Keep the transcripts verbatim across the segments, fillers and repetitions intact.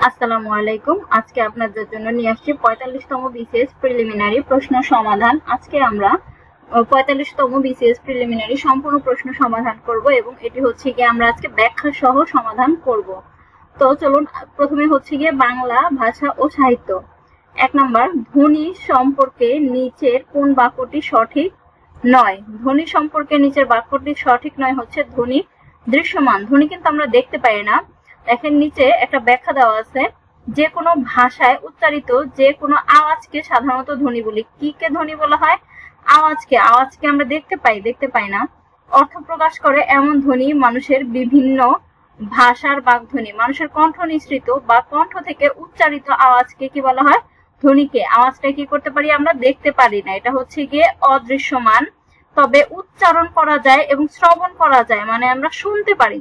আসসালামু আলাইকুম। আজকে আপনাদের জন্য নিয়ে আসছি পঁয়তাল্লিশতম বিসিএস প্রিলিমিনারি প্রশ্ন সমাধান। আজকে আমরা পঁয়তাল্লিশতম বিসিএস প্রিলিমিনারি সম্পূর্ণ প্রশ্ন সমাধান করব এবং এটি হচ্ছে গিয়ে আমরা আজকে ব্যাখ্যা সহ সমাধান করব। তো চলুন, প্রথমে হচ্ছে গিয়ে বাংলা ভাষা ও সাহিত্য। এক নম্বর, ধ্বনি সম্পর্কে নিচের কোন বাক্যটি সঠিক নয়? ধ্বনি সম্পর্কে নিচের বাক্যটি সঠিক নয় হচ্ছে ধ্বনি দৃশ্যমান। ধ্বনি কিন্তু আমরা দেখতে পাই না। দেখেন নিচে একটা ব্যাখ্যা দেওয়া আছে, যে কোনো ভাষায় উচ্চারিত যে কোনো আওয়াজকে সাধারণত ধ্বনি বলি। কি কে ধ্বনি বলা হয়? আওয়াজকে। আওয়াজকে আমরা দেখতে পাই দেখতে পাই না। অর্থ প্রকাশ করে এমন ধ্বনি মানুষের বিভিন্ন ভাষার বাগধ্বনি। মানুষের কণ্ঠ নিঃসৃত বা কণ্ঠ থেকে উচ্চারিত আওয়াজকে কি বলা হয়? ধ্বনিকে। আওয়াজটা কি করতে পারি? আমরা দেখতে পারি না, এটা হচ্ছে গিয়ে অদৃশ্যমান। তবে উচ্চারণ করা যায় এবং শ্রবণ করা যায়, মানে আমরা শুনতে পারি।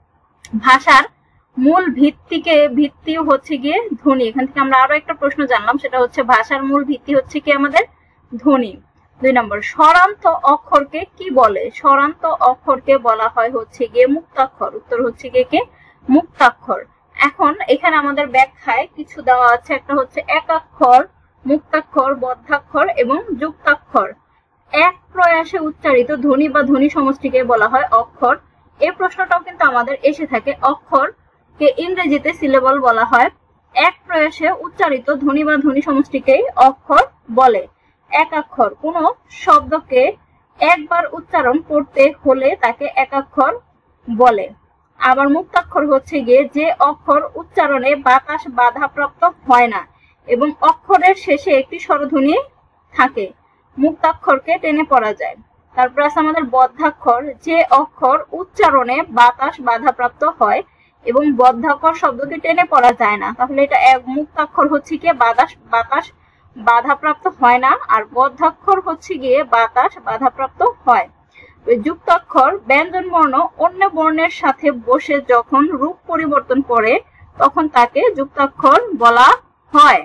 ভাষার মূল ভিত্তিকে ভিত্তি হচ্ছে গিয়ে ধ্বনি। এখান থেকে আমরা আরো একটা প্রশ্ন জানলাম, সেটা হচ্ছে ভাষার মূল ভিত্তি হচ্ছে কি আমাদের ধ্বনি। দুই নম্বর, স্বরান্ত অক্ষরকে কি বলে? স্বরান্ত অক্ষরকে বলা হয় হচ্ছে গিয়ে মুক্তাক্ষর। উত্তর হচ্ছে গিয়ে কে? মুক্তাক্ষর। এখন এখানে আমাদের ব্যাখ্যায় কিছু দেওয়া আছে, একটা হচ্ছে একাক্ষর, মুক্তাক্ষর, বদ্ধাক্ষর এবং যুক্তাক্ষর। এক প্রয়াসে উচ্চারিত ধ্বনি বা ধ্বনি সমষ্টিকে বলা হয় অক্ষর। এই প্রশ্নটাও কিন্তু আমাদের এসে থাকে। অক্ষর কে ইংরেজিতে সিলেবল বলা হয়। এক প্রয়াসে উচ্চারিত ধ্বনি বা ধ্বনি সমষ্টিকেই অক্ষর বলে। একাক্ষর, কোন শব্দকে একবার উচ্চারণ করতে হলে তাকে একাক্ষর বলে। আবার মুক্তাক্ষর হচ্ছে গিয়ে যে অক্ষর উচ্চারণে বাতাস বাধাপ্রাপ্ত হয় না এবং অক্ষরের শেষে একটি স্বরধ্বনি থাকে, মুক্তাক্ষরকে টেনে পড়া যায়। তারপর আছে আমাদের বদ্ধাক্ষর, যে অক্ষর উচ্চারণে বাতাস বাধাপ্রাপ্ত হয় এবং বদ্ধাক্ষর শব্দটি টেনে পড়া যায় না। তাহলে এটা এক মুক্তাক্ষর হচ্ছে গিয়ে বাতাস বাতাস বাধাপ্রাপ্ত হয় না, আর বদ্ধাক্ষর হচ্ছে গিয়ে বাতাস বাধাপ্রাপ্ত হয়। যুক্তাক্ষর ব্যঞ্জন বর্ণ অন্য বর্ণের সাথে বসে যখন রূপ পরিবর্তন করে তখন তাকে যুক্তাক্ষর বলা হয়।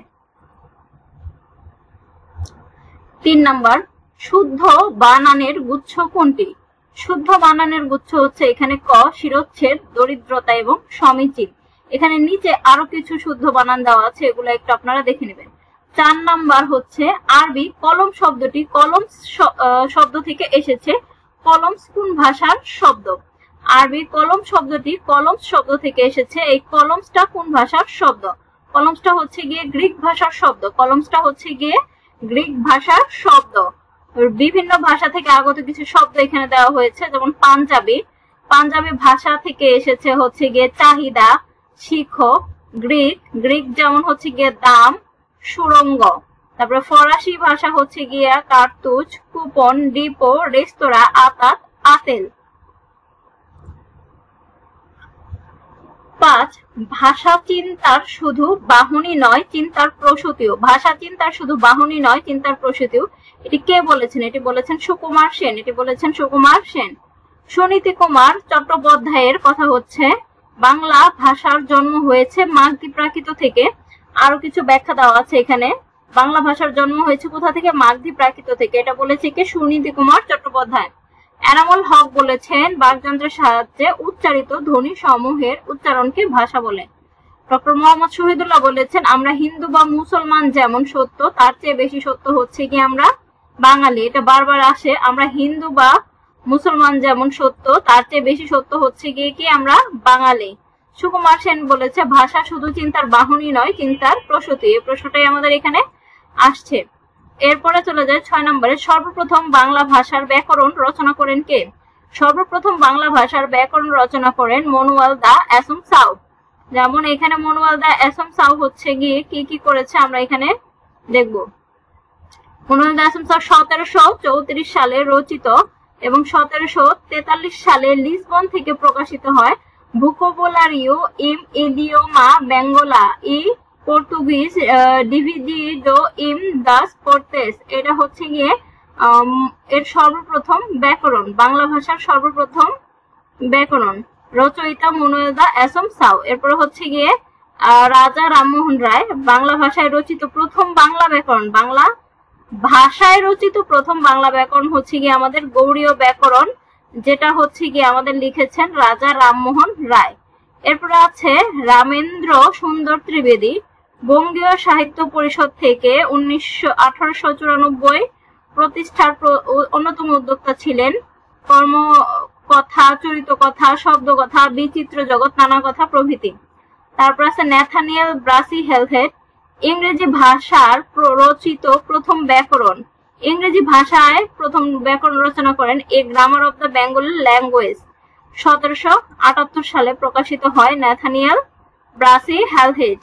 তিন নাম্বার, শুদ্ধ বানানের গুচ্ছ কোনটি? শুদ্ধ বানানের গুচ্ছ হচ্ছে এখানে ক, শিরোচ্ছেদ, দরিদ্রতা এবং সমীচীন। এখানে নিচে আরো কিছু শুদ্ধ বানান দেওয়া আছে, এগুলো একটু আপনারা দেখে নেবেন। চার নাম্বার হচ্ছে আরবি কলম শব্দটি কলম শব্দ থেকে এসেছে। কলমস কোন ভাষার শব্দ? আরবি কলম শব্দটি কলমস শব্দ থেকে এসেছে। এই কলমসটা কোন ভাষার শব্দ? কলমসটা হচ্ছে গিয়ে গ্রিক ভাষার শব্দ। কলমসটা হচ্ছে গিয়ে গ্রিক ভাষার শব্দ। বিভিন্ন ভাষা থেকে আগত কিছু শব্দ এখানে দেওয়া হয়েছে, যেমন পাঞ্জাবি। পাঞ্জাবি ভাষা থেকে এসেছে হচ্ছে গিয়ে চাহিদা, শিখো। গ্রিক গ্রিক যেমন হচ্ছে গিয়ে দাম, সুরঙ্গ। তারপরে ফরাসি ভাষা হচ্ছে গিয়ে কার্তুজ, কুপন, ডিপো, রেস্তোরাঁ, আতাত, আতেল। পাঁচ, ভাষা চিন্তার শুধু বাহনী নয় চিন্তার প্রসূতিও। ভাষা চিন্তার শুধু বাহনী নয় চিন্তার প্রসূতিও। এটি কে বলেছেন? এটি বলেছেন সুকুমার সেন। এটি বলেছেন সুকুমার সেন। সুনীতি কুমার চট্টোপাধ্যায়ের কথা হচ্ছে বাংলা ভাষার জন্ম হয়েছে মাগধী প্রাকৃত থেকে। আরো কিছু ব্যাখ্যা দেওয়া আছে এখানে। বাংলা ভাষার জন্ম হয়েছে কোথা থেকে? মাগধী প্রাকৃত থেকে। এটা বলেছে কি? সুনীতি কুমার চট্টোপাধ্যায়। এনামুল হক বলেছেন বাকযন্ত্রের সাহায্যে উচ্চারিত ধ্বনি সমূহের উচ্চারণকে ভাষা বলে। ডক্টর মোহাম্মদ শহীদুল্লাহ বলেছেন আমরা হিন্দু বা মুসলমান যেমন সত্য তার চেয়ে বেশি সত্য হচ্ছে কি আমরা বাঙালি। এটা বারবার আসে, আমরা হিন্দু বা মুসলমান যেমন সত্য তার চেয়ে বেশি সত্য হচ্ছে গিয়ে কি আমরা বাঙালি। সুকুমার সেন বলেছে ভাষা শুধু চিন্তার বাহনী নয় চিন্তার প্রসূতি। এই প্রশ্নটাই আমাদের এখানে আসছে। এরপরে চলে যায় ছয় নম্বরে, সর্বপ্রথম বাংলা ভাষার ব্যাকরণ রচনা করেন কে? সর্বপ্রথম বাংলা ভাষার ব্যাকরণ রচনা করেন মনুয়াল দা অ্যাসম সাউ। যেমন এখানে মনুয়াল দা অ্যাসম সাউ হচ্ছে গিয়ে কি কি করেছে আমরা এখানে দেখব। মনুয়াল দা অ্যাসম সাউ সতেরোশো চৌত্রিশ সালে রচিত এবং সতেরোশো তেতাল্লিশ সালে লিসবন থেকে প্রকাশিত হয়। ভোকাবুলারিও ইম ইডিওমা বেঙ্গলা ই পর্তুগিজ ডিভিডিডো ইম দাস কোর্তেস। এটা হচ্ছে গিয়ে এর সর্বপ্রথম ব্যাকরণ, বাংলা ভাষার সর্বপ্রথম ব্যাকরণ। রচয়িতা মনুয়াল দা অ্যাসম সাউ। এরপরে হচ্ছে গিয়ে রাজা রামমোহন রায়। বাংলা ভাষায় রচিত প্রথম বাংলা ব্যাকরণ, বাংলা ভাষায় রচিত প্রথম বাংলা ব্যাকরণ হচ্ছে গিয়ে আমাদের গৌড়ীয় ব্যাকরণ, যেটা হচ্ছে গিয়ে আমাদের লিখেছেন রাজা রামমোহন রায়। এরপরে আছে রামেন্দ্র সুন্দর ত্রিবেদী, বঙ্গীয় সাহিত্য পরিষদ থেকে উনিশশো আঠারোশো চুরানব্বই প্রতিষ্ঠার অন্যতম উদ্যোক্তা ছিলেন। কর্ম কথা, চরিত কথা, শব্দ কথা, বিচিত্র জগৎ, নানা কথা প্রভৃতি। তারপর আছে ন্যাথানিয়েল ব্রাসি হেলহেড, ইংরেজি ভাষার রচিত প্রথম ব্যাকরণ। ইংরেজি ভাষায় প্রথম ব্যাকরণ রচনা করেন a grammar of the Bengali language. সতেরোশো আটাত্তর সালে প্রকাশিত হয় ন্যাথানিয়েল ব্রাসি হেলহেড।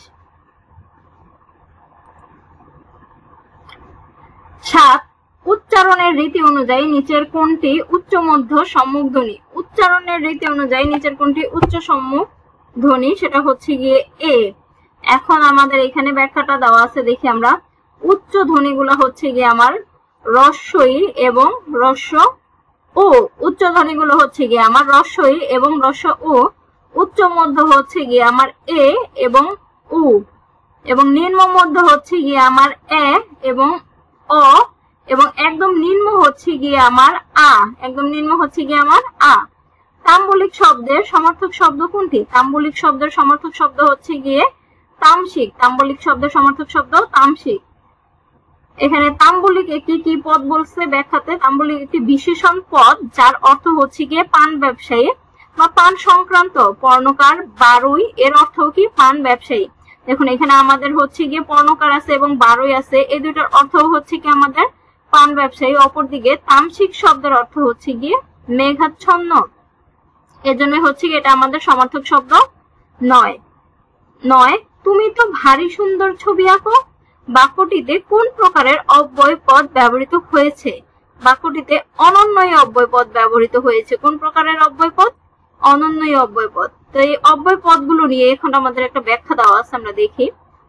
সাত, উচ্চারণের রীতি অনুযায়ী নিচের কোনটি উচ্চ মধ্য সম্মুখ ধ্বনি? উচ্চারণের রীতি অনুযায়ী নিচের কোনটি উচ্চ সম্মুখ ধ্বনি? সেটা হচ্ছে গিয়ে এ। এখন আমাদের এখানে ব্যাখ্যাটা দেওয়া আছে, দেখি আমরা। উচ্চ ধ্বনিগুলো হচ্ছে গিয়ে আমার রস্বই এবং রস্ব ও। উচ্চ ধ্বনিগুলো হচ্ছে গিয়ে আমার রস্বই এবং রস্ব ও। উচ্চ মধ্য হচ্ছে গিয়ে আমার এ এবং উ, এবং নিম্ন মধ্য হচ্ছে গিয়ে আমার এ এবং অ, এবং একদম নিম্ন হচ্ছে গিয়ে আমার আ। একদম নিম্ন হচ্ছে গিয়ে আমার আ। তাম্বলিক শব্দের সমার্থক শব্দ কোনটি? তাম্বলিক শব্দের সমার্থক শব্দ হচ্ছে গিয়ে তামসিক। তাম্বলিক শব্দের সমার্থক শব্দ তামসিক। এখানে তাম্বলিক একটি কি পদ বলছে ব্যাখ্যাতে? তাম্বলিক একটি বিশেষণ পদ যার অর্থ হচ্ছে গিয়ে পান ব্যবসায়ী বা পান সংক্রান্ত। পর্ণকার বারুই এর অর্থ কি? পান ব্যবসায়ী। দেখুন এখানে আমাদের হচ্ছে গিয়ে পর্ণকার আছে এবং বারুই আছে, এই দুইটার অর্থ হচ্ছে কি আমাদের পান ব্যবসায়ী। অপরদিকে তামসিক শব্দের অর্থ হচ্ছে গিয়ে মেঘাচ্ছন্ন, এজন্য হচ্ছে গিয়ে এটা আমাদের সমার্থক শব্দ নয়। নয়, তুমি তো ভারী সুন্দর ছবি আঁকো বাক্যটিতে কোন প্রকারের অব্যয় পদ ব্যবহৃত হয়েছে? বাক্যটিতে অনন্যই অব্যয় পদ ব্যবহৃত হয়েছে। কোন প্রকারের অব্যয় পদ? অনন্যই অব্যয় পদ। তো এই অব্যয় পদগুলো নিয়ে এখন আমাদের একটা ব্যাখ্যা দেওয়া আছে, আমরা দেখি।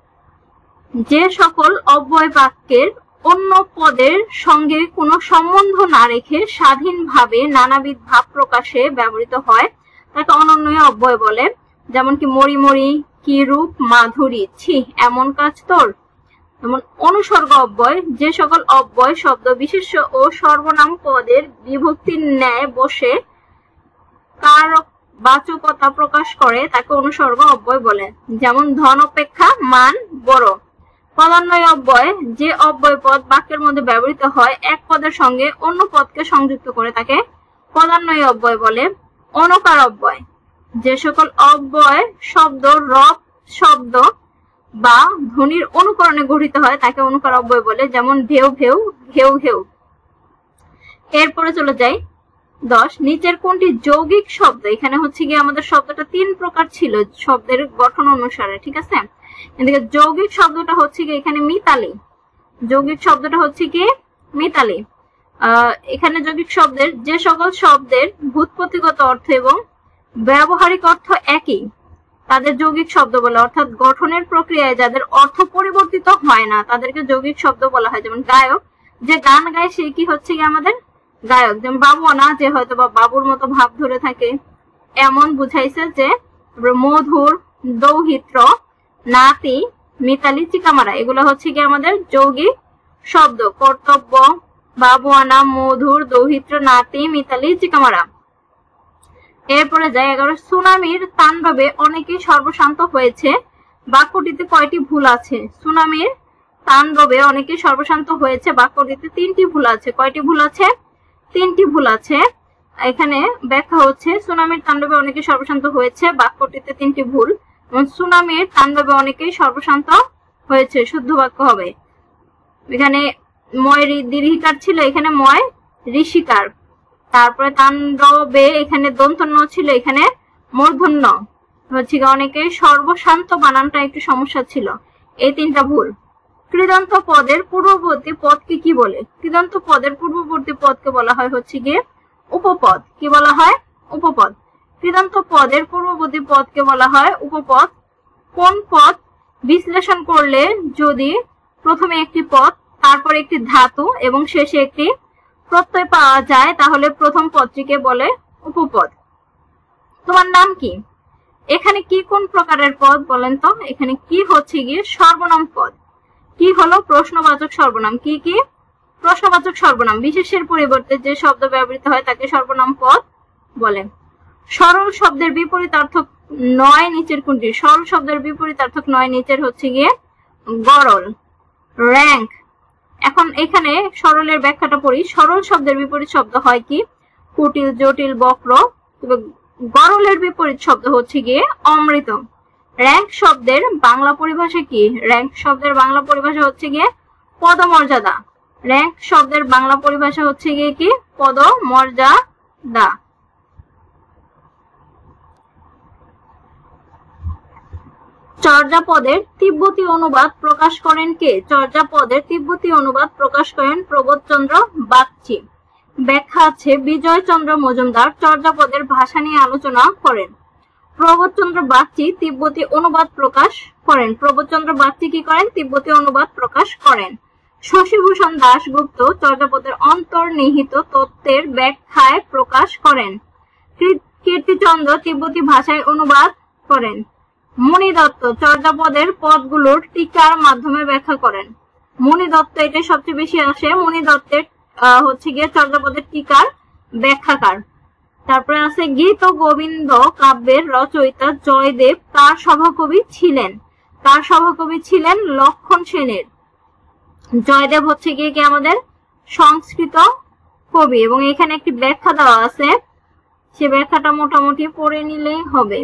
যে সকল অব্যয় বাক্যের অন্য পদের সঙ্গে কোনো সম্বন্ধ না রেখে স্বাধীনভাবে নানাবিধ ভাব প্রকাশে ব্যবহৃত হয় তাকে অনন্যই অব্যয় বলে। যেমন কি মরি মরি, কি রূপ মাধুরী, ছি এমন কাজ তোর। যেমন অনুসর্গ অব্যয়, যে সকল অব্যয় শব্দ বিশেষ্য ও সর্বনাম পদের বিভক্তির ন্যায় বসে কারক বাচকতা প্রকাশ করে তাকে অনুসর্গ অব্যয় বলে। যেমন ধন অপেক্ষা মান বড়। পদান্বয় অব্যয়, যে অব্যয় পদ বাক্যের মধ্যে ব্যবহৃত হয় এক পদের সঙ্গে অন্য পদকে সংযুক্ত করে তাকে পদান্বয় অব্যয় বলে। অনুকার অব্যয়, যে সকল অব্যয় শব্দ রব শব্দ বা ধ্বনির অনুকরণে গঠিত হয় তাকে অনুকার অব্যয় বলে। যেমন ঢেউ ঢেউ, ঘেউ ঘেউ। এরপরে চলে যাই দশ, নিচের কোনটি যৌগিক শব্দ? এখানে হচ্ছে গিয়ে আমাদের শব্দটা তিন প্রকার ছিল শব্দের গঠন অনুসারে, ঠিক আছে। এদিকে যৌগিক শব্দটা হচ্ছে গিয়ে এখানে মিতালি। যৌগিক শব্দটা হচ্ছে কি মিতালি। আহ এখানে যৌগিক শব্দের যে সকল শব্দের ভূতপতিগত অর্থ এবং ব্যবহারিক অর্থ একই তাদের যৌগিক শব্দ বলে। অর্থাৎ গঠনের প্রক্রিয়ায় যাদের অর্থ পরিবর্তিত হয় না তাদেরকে যৌগিক শব্দ বলা হয়। যেমন গায়ক, যে গান গায় সে কি হচ্ছে কি আমাদের গায়ক। যেমন বাবুয়ানা, যে হয়তো বা বাবুর মতো ভাব ধরে থাকে এমন বুঝাইছে। যে মধুর, দৌহিত্র, নাতি, মিতালি, চিকামারা, এগুলো হচ্ছে কি আমাদের যৌগিক শব্দ। কর্তব্য, বাবুয়ানা, মধুর, দৌহিত্র, নাতি, মিতালি, চিকামারা। এরপরে যাই এগারো, সুনামির তাণ্ডবে অনেকেই সর্বশান্ত হয়েছে বাক্যটিতে কয়টি ভুল আছে? সুনামির তাণ্ডবে অনেকেই সর্বশান্ত হয়েছে বাক্যটিতে তিনটি ভুল আছে। কয়টি ভুল আছে? তিনটি ভুল আছে। এখানে ব্যাখ্যা হচ্ছে সুনামির তাণ্ডবে অনেকে সর্বশান্ত হয়েছে বাক্যটিতে তিনটি ভুল। সুনামির তাণ্ডবে অনেকেই সর্বশান্ত হয়েছে শুদ্ধ বাক্য হবে। এখানে ময় দীর্ঘিকার ছিল, এখানে ময় ঋষিকার। তারপরে তাণ্ডবে এখানে দন্তন্য ছিল, এখানে মূর্ধন্য হচ্ছে। অনেকেই সর্বশান্ত বানানটা একটু সমস্যা ছিল। এই তিনটা ভুল। কৃদন্ত পদের পূর্ববর্তী পদকে কি বলে? কৃদন্ত পদের পূর্ববর্তী পদকে বলা হয় হচ্ছে গিয়ে উপপদ। কি বলা হয়? উপপদ। কৃদন্ত পদের পূর্ববর্তী পদকে বলা হয় উপপদ। কোন পদ বিশ্লেষণ করলে যদি প্রথমে একটি পদ, তারপর একটি ধাতু এবং শেষে একটি প্রত্যয় পাওয়া যায় তাহলে প্রথম পদটিকে বলে উপপদ। তোমার নাম কি? এখানে কি কোন প্রকারের পদ বলেন তো? এখানে কি হচ্ছে গিয়ে সর্বনাম পদ। কি হলো? প্রশ্নবাচক সর্বনাম। কি কি? প্রশ্নবাচক সর্বনাম। বিশেষের পরিবর্তে যে শব্দ ব্যবহৃত হয় তাকে সর্বনাম পদ বলে। সরল শব্দের বিপরীতার্থক নয় নিচের কোনটি? সরল শব্দের বিপরীতার্থক নয় নিচের হচ্ছে গিয়ে গরল। র্যাঙ্ক, এখন এখানে সরলের ব্যাখ্যাটা পড়ি। সরল শব্দের বিপরীত শব্দ হয় কি? কুটিল, জটিল, বক্র। তবে গরলের বিপরীত শব্দ হচ্ছে গিয়ে অমৃত। র্যাঙ্ক শব্দের বাংলা পরিভাষা কি? র্যাঙ্ক শব্দের বাংলা পরিভাষা হচ্ছে গিয়ে পদমর্যাদা। র্যাঙ্ক শব্দের বাংলা পরিভাষা হচ্ছে গিয়ে কি? পদমর্যাদা। চর্যাপদের তিব্বতী অনুবাদ প্রকাশ করেন কে? চর্যাপদের তিব্বতী অনুবাদ প্রকাশ করেন প্রবোধচন্দ্র বাগচি। ব্যাখ্যা আছে বিজয় চন্দ্র মজুমদার চর্যাপদের ভাষা নিয়ে আলোচনা করেন। প্রবোধচন্দ্র বাগচি তিব্বতী অনুবাদ প্রকাশ করেন। প্রবোধচন্দ্র বাগচি কি করেন? তিব্বতী অনুবাদ প্রকাশ করেন। শশীভূষণ দাশগুপ্ত চর্যাপদের অন্তর্নিহিত তত্ত্বের ব্যাখ্যায় প্রকাশ করেন। কীর্তিচন্দ্র তিব্বতী ভাষায় অনুবাদ করেন। মণি দত্ত চর্যাপদের পদগুলোর টিকার মাধ্যমে ব্যাখ্যা করেন। মণি দত্ত এটা সবচেয়ে বেশি আসে। মণি দত্তের হচ্ছে গিয়ে চর্যাপদের টিকার ব্যাখ্যাকার। তারপরে আছে গীত গোবিন্দ কাব্যের রচয়িতা জয়দেব কার সভাকবি ছিলেন? কার সভাকবি ছিলেন? লক্ষণ সেনের। জয়দেব হচ্ছে গিয়ে কি আমাদের সংস্কৃত কবি, এবং এখানে একটি ব্যাখ্যা দেওয়া আছে, সে ব্যাখ্যাটা মোটামুটি পড়ে নিলেই হবে।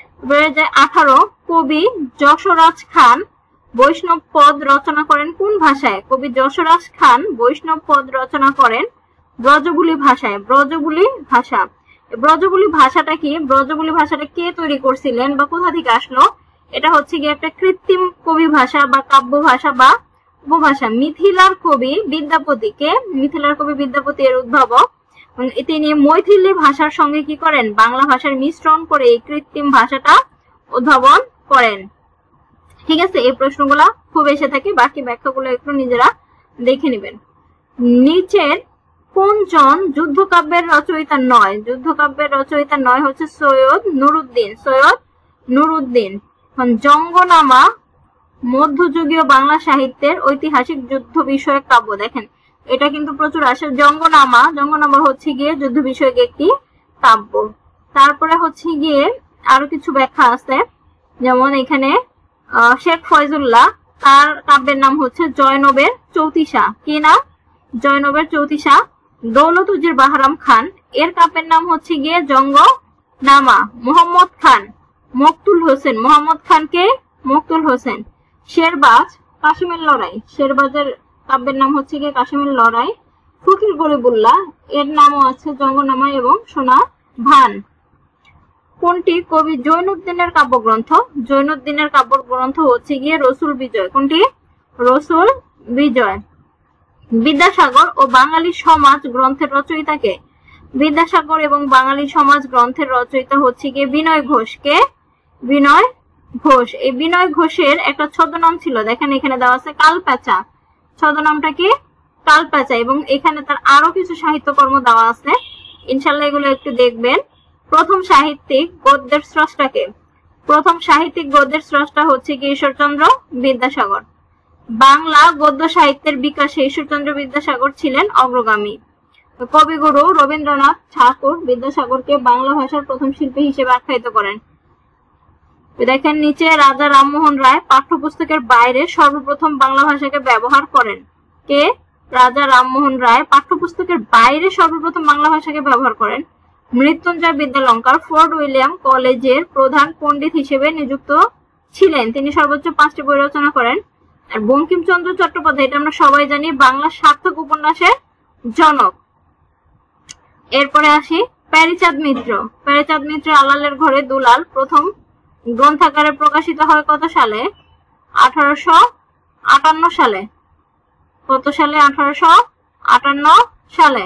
আঠারো, কবি যশোরাজ খান বৈষ্ণব পদ রচনা করেন কোন ভাষায়? কবি যশোরাজ খান বৈষ্ণব পদ রচনা করেন ব্রজবুলি ভাষায়। ব্রজবুলি ভাষা, ব্রজবুলি ভাষাটা কি? ব্রজবুলি ভাষাটা কে তৈরি করছিলেন বা কোথা থেকে আসলো? এটা হচ্ছে গিয়ে একটা কৃত্রিম কবি ভাষা বা কাব্য ভাষা বা উপভাষা। মিথিলার কবি বিদ্যাপতি কে? মিথিলার কবি বিদ্যাপতি এর উদ্ভাবক। তিনি মৈথিলি ভাষার সঙ্গে কি করেন? বাংলা ভাষার মিশ্রণ করে এই কৃত্রিম ভাষাটা উদ্ভাবন করেন। ঠিক আছে, এই প্রশ্নগুলা খুব এসে থাকে, বাকি ব্যাখ্যাগুলো একটু নিজেরা দেখে নেবেন। নিচের কোনজন যুদ্ধকাব্যের রচয়িতা নয়? যুদ্ধকাব্যের রচয়িতা নয় হচ্ছে সৈয়দ নুরুদ্দিন। সৈয়দ নুরুদ্দিন। জঙ্গনামা মধ্যযুগীয় বাংলা সাহিত্যের ঐতিহাসিক যুদ্ধ বিষয়ক কাব্য। দেখেন এটা কিন্তু প্রচুর আসে। জঙ্গনামা, জঙ্গনামা হচ্ছে গিয়ে যুদ্ধ বিষয়ক একটি কাব্য। তারপরে হচ্ছে গিয়ে আরো কিছু ব্যাখ্যা আছে, যেমন এখানে শেখ ফয়জুল্লাহ, তার কাব্যের নাম হচ্ছে জয়নবের চৌতিসা। কি নাম? জয়নবের চৌতিসা। দৌলত উজির বাহারাম খান, এর কাব্যের নাম হচ্ছে গিয়ে জঙ্গনামা। মোহাম্মদ খান, মকতুল হোসেন, মোহাম্মদ খানকে মকতুল হোসেন। শেরবাজ, কাশিমের লড়াই, শেরবাজের কাব্যের নাম হচ্ছে গিয়ে কাশিমের লড়াই। ফকির গরিবুল্লাহ, এর নামও আছে জঙ্গনামা এবং সোনা ভান। কোনটি কবি জৈনুদ্দিনের কাব্যগ্রন্থ? জৈনুদ্দিনের কাব্যগ্রন্থ হচ্ছে গিয়ে রসুল বিজয়। কোনটি? রসুল বিজয়। বিদ্যাসাগর ও বাঙালি সমাজ গ্রন্থের রচয়িতাকে? বিদ্যাসাগর এবং বাঙালি সমাজ গ্রন্থের রচয়িতা হচ্ছে গিয়ে বিনয় ঘোষ। কে? বিনয় ঘোষ। এই বিনয় ঘোষের একটা ছদ্মনাম ছিল, দেখেন এখানে দেওয়া আছে কালপ্যাচা। ছদ্মনামটা কি? কালপ্যাচা। এবং এখানে তার আরো কিছু সাহিত্যকর্ম দেওয়া আছে, ইনশাল্লাহ এগুলো একটু দেখবেন। প্রথম সাহিত্যিক গদ্যের স্রষ্টাকে? প্রথম সাহিত্যিক গদ্যের স্রষ্টা হচ্ছে কি ঈশ্বরচন্দ্র বিদ্যাসাগর। বাংলা গদ্য সাহিত্যের বিকাশে ঈশ্বরচন্দ্র বিদ্যাসাগর ছিলেন অগ্রগামী। কবিগুরু রবীন্দ্রনাথ ঠাকুর বিদ্যাসাগরকে বাংলা ভাষার প্রথম শিল্পী হিসেবে আখ্যায়িত করেন। দেখেন নিচে রাজা রামমোহন রায় পাঠ্যপুস্তকের বাইরে সর্বপ্রথম বাংলা ভাষাকে ব্যবহার করেন। কে? রাজা রামমোহন রায় পাঠ্যপুস্তকের বাইরে সর্বপ্রথম বাংলা ভাষাকে ব্যবহার করেন। মৃত্যুঞ্জয় বিদ্যালঙ্কার ফোর্ট উইলিয়াম কলেজের প্রধান পণ্ডিত হিসেবে নিযুক্ত ছিলেন, তিনি সর্বোচ্চ পাঁচটি বই রচনা করেন। আর বঙ্কিমচন্দ্র চট্টোপাধ্যায়, এটা আমরা সবাই জানি, বাংলা সার্থক উপন্যাসের জনক। এরপরে আসি প্যারীচাঁদ মিত্র। প্যারীচাঁদ মিত্র আলালের ঘরে দুলাল প্রথম গ্রন্থাকারে প্রকাশিত হয় কত সালে? আঠারোশো আটান্ন সালে। কত সালে? আঠারোশো আটান্ন সালে।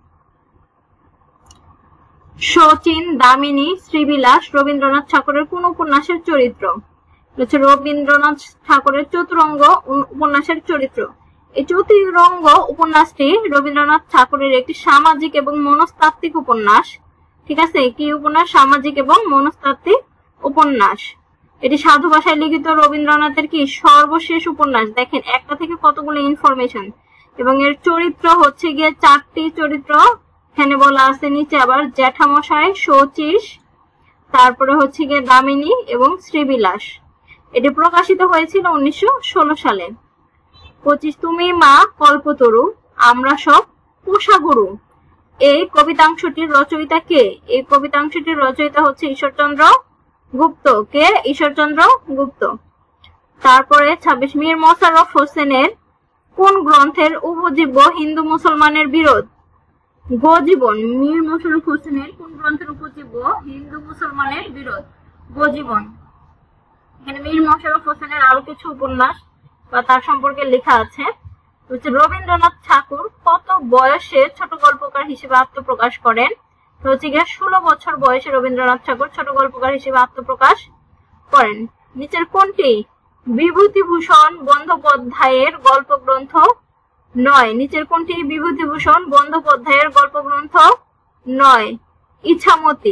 শচীন, দামিনী, শ্রীবিলাস রবীন্দ্রনাথ ঠাকুরের কোন উপন্যাসের চরিত্র? হচ্ছে রবীন্দ্রনাথ ঠাকুরের চতুরঙ্গ উপন্যাসের চরিত্র। এই চতুরঙ্গ উপন্যাসটি রবীন্দ্রনাথ ঠাকুরের একটি সামাজিক এবং মনস্তাত্ত্বিক উপন্যাস। ঠিক আছে, কি উপন্যাস? সামাজিক এবং মনস্তাত্ত্বিক উপন্যাস। এটি সাধু ভাষায় লিখিত রবীন্দ্রনাথের কি সর্বশেষ উপন্যাস। দেখেন একটা থেকে কতগুলো ইনফরমেশন। এবং এর চরিত্র হচ্ছে গিয়ে চারটি চরিত্র এখানে বলা আছে নিচে। আবার জ্যাঠামশাই, শচীশ, তারপরে হচ্ছে গিয়ে দামিনী এবং শ্রীবিলাস। এটি প্রকাশিত হয়েছিল উনিশশো ষোলো সালে। পঁচিশ তুমি মা কল্পতরু আমরা সব পোষাগুরু, এই কবিতাংশটির রচয়িতা কে? এই কবিতাংশটির রচয়িতা হচ্ছে ঈশ্বরচন্দ্র গুপ্ত। কে? ঈশ্বরচন্দ্র গুপ্ত। তারপরে ছাব্বিশ মীর মোশাররফ হোসেনের কোন গ্রন্থের উপজীব্য হিন্দু মুসলমানের বিরোধ? গোজীবন। মীর মোশাররফ হোসেনের কোন গ্রন্থের উপজীব্য হিন্দু মুসলমানের বিরোধ? গোজীবন। এখানে মীর মোশাররফ হোসেনের আরো কিছু উপন্যাস বা তার সম্পর্কে লেখা আছে। রবীন্দ্রনাথ ঠাকুর কত বয়সে ছোট গল্পকার হিসেবে আত্মপ্রকাশ করেন? তো হচ্ছে গিয়ে ষোলো বছর বয়সে রবীন্দ্রনাথ ঠাকুর ছোট গল্পকার হিসেবে আত্মপ্রকাশ করেন। নিচের কোনটি বিভূতিভূষণ বন্দ্যোপাধ্যায়ের গল্প গ্রন্থ নয়? নিচের কোনটি বিভূতিভূষণ বন্দ্যোপাধ্যায়ের গল্প গ্রন্থ নয়? ইছামতি।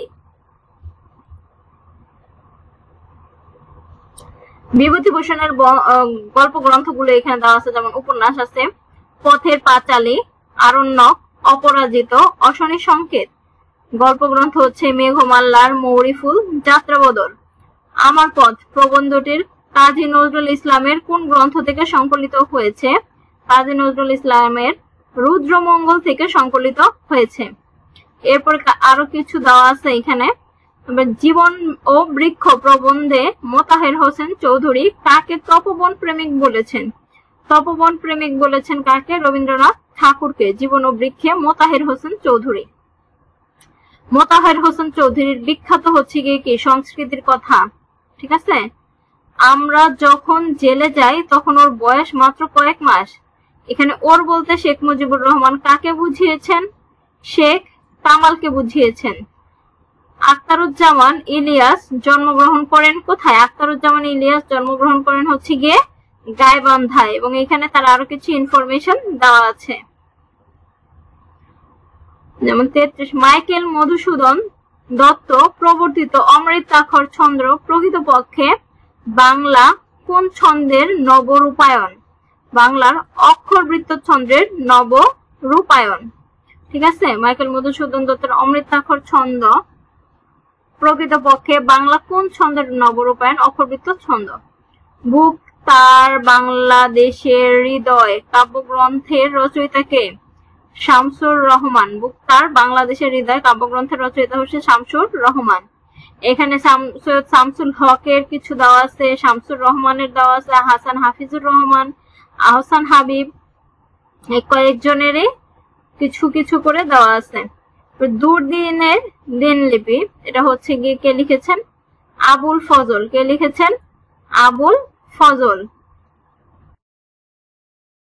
বিভূতিভূষণের গল্প গ্রন্থগুলো এখানে দেওয়া আছে, যেমন উপন্যাস আছে পথের পাঁচালী, আরণ্যক, অপরাজিত, অশনি সংকেত। গল্প গ্রন্থ হচ্ছে মেঘমাল্লার মৌরি ফুল, যাত্রাবদর। আমার পথ প্রবন্ধটির কাজী নজরুল ইসলামের কোন গ্রন্থ থেকে সংকলিত হয়েছে? কাজী নজরুল ইসলামের রুদ্রমঙ্গল থেকে সংকলিত হয়েছে। এরপর আরো কিছু দেওয়া আছে এখানে। জীবন ও বৃক্ষ প্রবন্ধে মোতাহের হোসেন চৌধুরী কাকে তপবন প্রেমিক বলেছেন? তপবন প্রেমিক বলেছেন কাকে? রবীন্দ্রনাথ ঠাকুরকে। জীবন ও বৃক্ষে মোতাহের হোসেন চৌধুরী। মোতাহের হোসেন চৌধুরীর বিখ্যাত হচ্ছে গিয়ে কি সংস্কৃতির কথা, ঠিক আছে। আমরা যখন জেলে যাই তখন ওর বয়স মাত্র কয়েক মাস। এখানে ওর বলতে শেখ মুজিবুর রহমান কাকে বুঝিয়েছেন? শেখ কামালকে বুঝিয়েছেন। আখতারুজ্জামান ইলিয়াস জন্মগ্রহণ করেন কোথায়? আখতারুজ্জামান ইলিয়াস জন্মগ্রহণ করেন হচ্ছে গিয়ে গাইবান্ধায়, এবং এখানে তার আরো কিছু ইনফরমেশন দেওয়া আছে। যেমন তেত্রিশ মাইকেল মধুসূদন দত্ত প্রবর্তিত অমৃতাক্ষর ছন্দ প্রকৃতপক্ষে বাংলা কোন ছন্দের নবরূপায়ণ? বাংলার অক্ষরবৃত্ত ছন্দের নবরূপায়ণ, ঠিক আছে। মাইকেল মধুসূদন দত্তের অমৃতাক্ষর ছন্দ প্রকৃতপক্ষে বাংলা কোন ছন্দের নবরূপায়ণ? অক্ষরবৃত্ত ছন্দ। বুক তার বাংলাদেশের হৃদয় কাব্যগ্রন্থের রচয়িতা কে? শামসুর রহমান। বুক তার বাংলাদেশের হৃদয় কাব্যগ্রন্থের রচয়িতা হচ্ছে শামসুর রহমান। এখানে সৈয়দ শামসুল হকের কিছু দেওয়া আছে, শামসুর রহমানের দেওয়া আছে, হাসান হাফিজুর রহমান, আহসান হাবিব, কয়েকজনেরই কিছু কিছু করে দেওয়া আছে। দুর্দিনের দিনলিপি এটা হচ্ছে গিয়ে কে লিখেছেন? আবুল ফজল। কে লিখেছেন? আবুল ফজল।